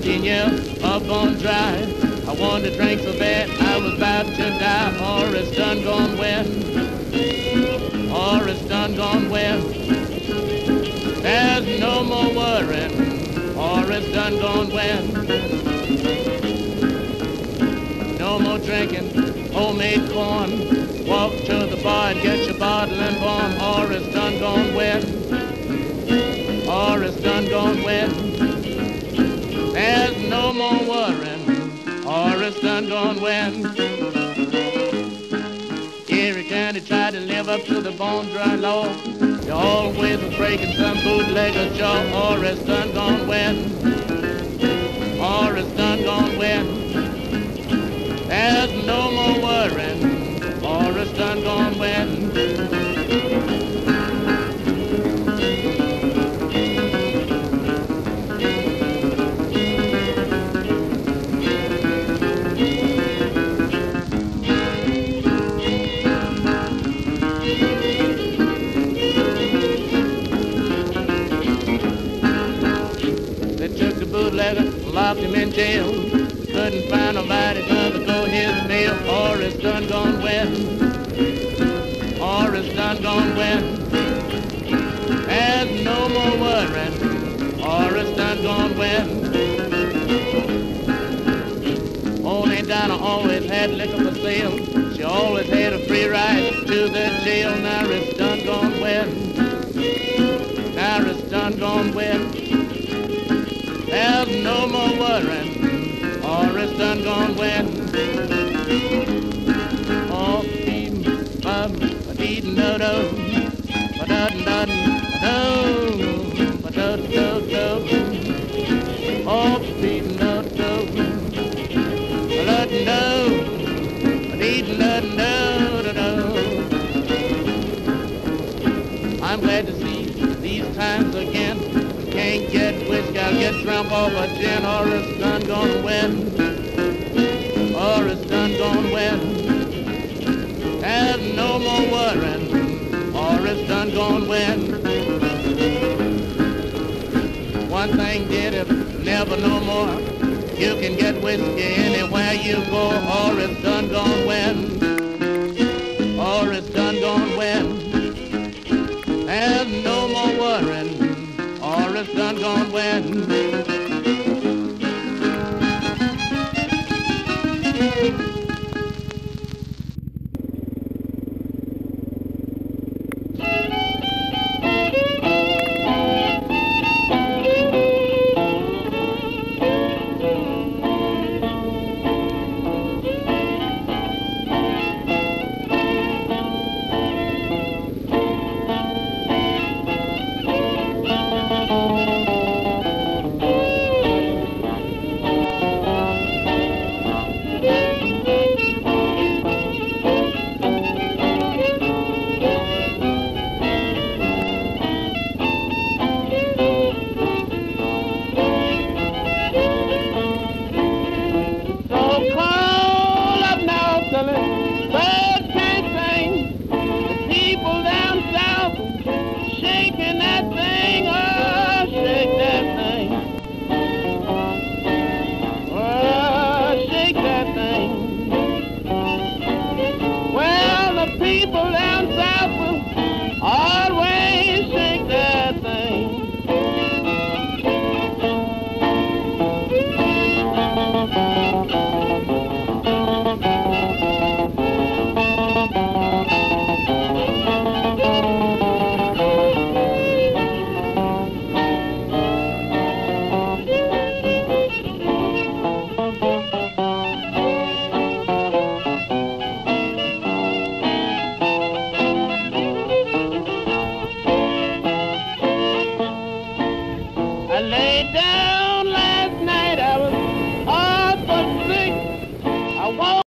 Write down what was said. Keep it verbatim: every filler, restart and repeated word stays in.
fifteen years up on dry. I wanted to drink so bad I was about to die. Or it's done gone wet. Or it's done gone wet. There's no more worrying. Or it's done gone wet. No more drinking homemade corn. Walk to the bar and get your bottle and bomb. Or it's done gone wet. Or it's done gone wet. There's no more worrying, or it's done gone wet. Erie County tried to live up to the bone dry law. You always was breaking some bootlegger's jaw, or it's done gone wet. Or it's done gone wet. There's no more worrying, or it's done gone wet. Locked him in jail. Couldn't find nobody gonna go his mail. Or it's done gone wet. Or it's done gone wet. There's no more worrying. Or it's done gone wet. Old Aunt Dinah always had liquor for sale. She always had a free ride to the jail. Now it's done gone wet. Now it's done gone wet. There's no more worrying, or it's done gone wet. Oh, beatin', bum, ba-dee-din, do-do, ba-dun-dun, do, ba-do-do-do. Oh, beatin', do-do, ba-dun-do, ba-dee-din, do-do-do. I'm glad to see these times again. Can't get whiskey, I'll get drunk off a gin. Or it's done gone wet. Or it's done gone wet. There's no more worrying, or it's done gone wet. One thing did it, never no more. You can get whiskey anywhere you go, or it's done